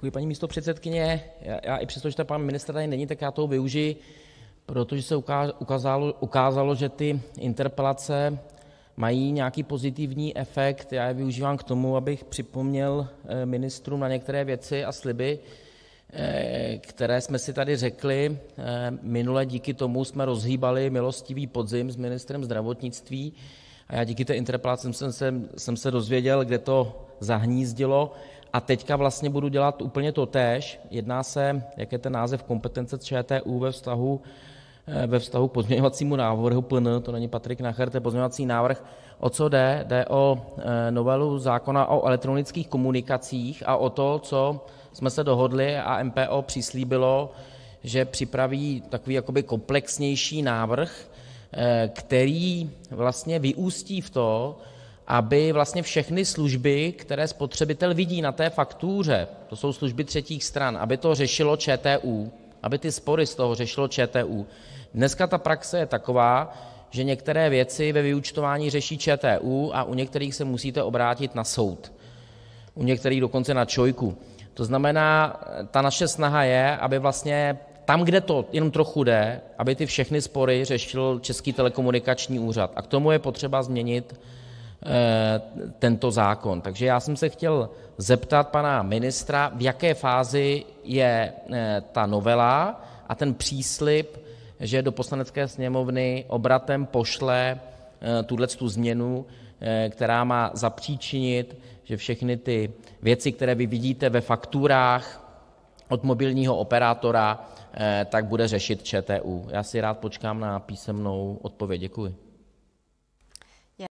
Děkuji, paní místopředsedkyně. Já i přesto, že pan ministr tady není, tak já toho využiji, protože se ukázalo, že ty interpelace mají nějaký pozitivní efekt. Já je využívám k tomu, abych připomněl ministrům na některé věci a sliby, které jsme si tady řekli. Minule díky tomu jsme rozhýbali milostivý podzim s ministrem zdravotnictví a já díky té interpelaci jsem se dozvěděl, kde to zahnízdilo, a teďka vlastně budu dělat úplně totéž. Jedná se, jak je ten název, kompetence ČTÚ ve vztahu k pozměňovacímu návrhu PN, to není Patrik Nacher, to je pozměňovací návrh. O co jde? Jde o novelu zákona o elektronických komunikacích a o to, co jsme se dohodli a MPO přislíbilo, že připraví takový jakoby komplexnější návrh, který vlastně vyústí v to, aby vlastně všechny služby, které spotřebitel vidí na té faktuře, to jsou služby třetích stran, aby to řešilo ČTÚ, aby ty spory z toho řešilo ČTÚ. Dneska ta praxe je taková, že některé věci ve vyúčtování řeší ČTÚ a u některých se musíte obrátit na soud, u některých dokonce na ČOI. To znamená, ta naše snaha je, aby vlastně tam, kde to jenom trochu jde, aby ty všechny spory řešil Český telekomunikační úřad. A k tomu je potřeba změnit tento zákon. Takže já jsem se chtěl zeptat pana ministra, v jaké fázi je ta novela a ten příslib, že do Poslanecké sněmovny obratem pošle tuhletu změnu, která má zapříčinit, že všechny ty věci, které vy vidíte ve fakturách od mobilního operátora, tak bude řešit ČTÚ. Já si rád počkám na písemnou odpověď. Děkuji.